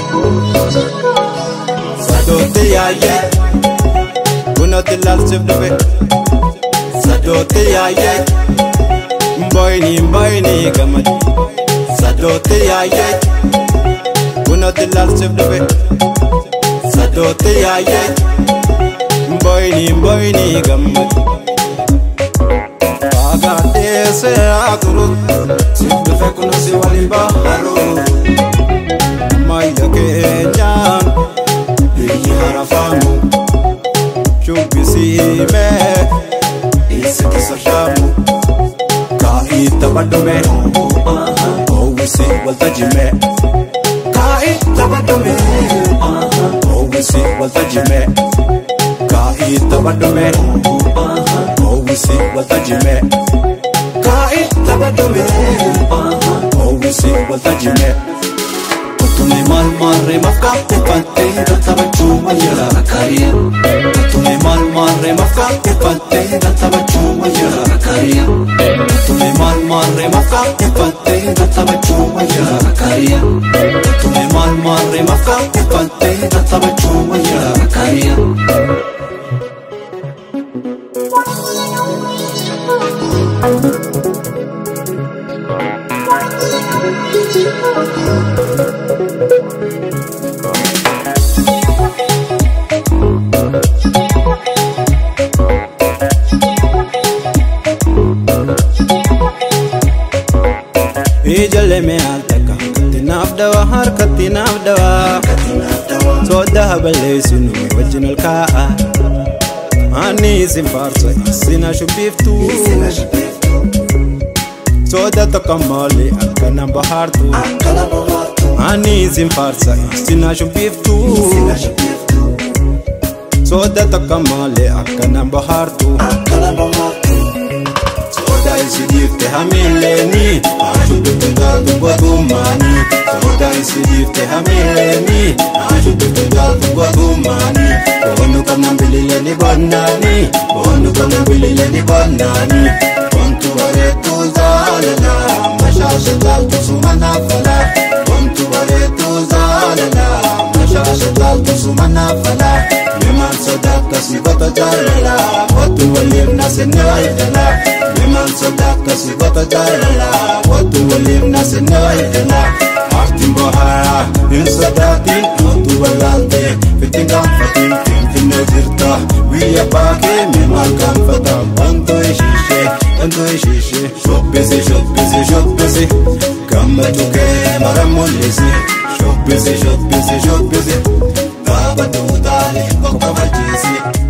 Sadote yaye Bunote lal sifdube Sadote yaye Mboyni gamadi Sadote yaye Bunote lal sifdube Sadote yaye Mboyni gamadi Agate se akuru Sifdufe kuno si waliba haru Maida Kenyan Biyi harafamu Shubisi me Isi kisashamu Kaita badume Owisi waltajime Kaita badume Owisi waltajime Kaita badume Owisi waltajime Kaita badume Owisi waltajime Tune mal marre mafka te pante data bachu wajara rakaria Tune mal marre mafka te pante data bachu wajara rakaria Tune mal marre mafka te pante data bachu wajara rakaria Tune mal marre mafka te pante data bachu wajara rakaria Ijale me altaka katinaf dawa har katinaf dawa Soda habale sinu original kaa Ani simfarsa sina shubiftu Soda takamale akana bahartu Ani simfarsa sina shubiftu Soda takamale akana bahartu Soda isidifte hamileni Ashubifte daltu gwadumani Soda isidifte hamileni Ashubifte daltu gwadumani Bonu kana bilileni bonnani Bonu kana bilileni bonnani Kontu waretu zalala Mashasha daltu sumana fala Kontu waretu zalala Mashasha daltu sumana fala Liman sadaka sibata jalala Watu walimna senwaidala Liman sadaka sibata jalala Watu walimna senwaidala Artin bahara in sadatin Watu walante Fitingan fatin Tintin nezirta Wiya pake Mimal kamfata Banto ishishe Shopbisi Gammatuke maramulisi Shopbisi Gabatu dali Kokabajisi